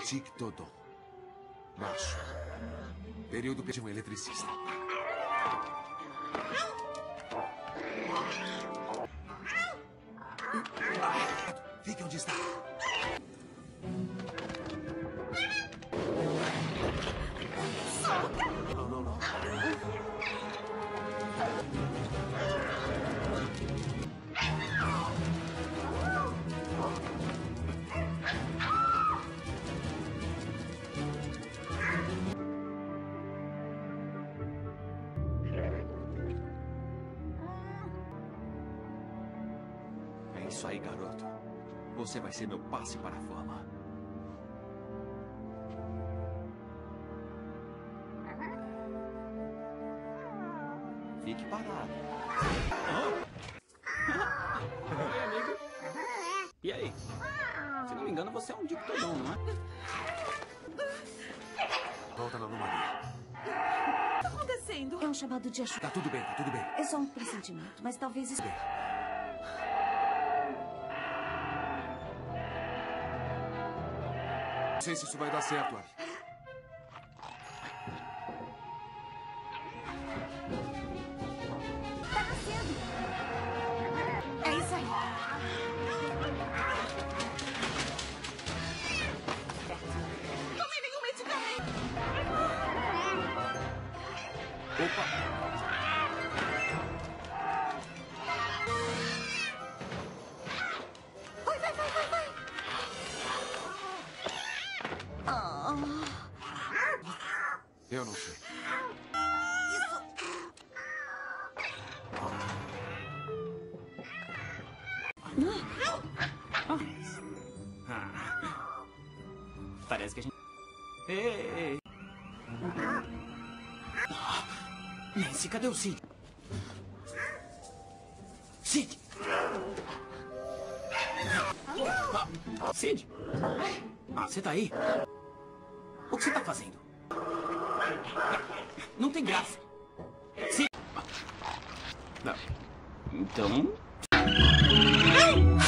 Tic Todon. Baixo. Período de um eletricista. Fique onde está. Solta! Não. É isso aí, garoto. Você vai ser meu passe para a fama. Fique parado. Oi, amigo. E aí? Se não me engano, você é um dictodon, não é? Volta na anomalia. O que está acontecendo? É um chamado de ajuda. Tá tudo bem. É só um pressentimento, mas talvez isso... Não sei se isso vai dar certo, Abby. Tá nascendo! É isso aí! Tomei nenhum medicamento! Opa! Vai! Eu não sei. Parece que a gente... Ei! Nancy, cadê o Sid? Sid! Sid? Você tá aí? O que você tá fazendo? Não tem graça. Sid! Não. Então...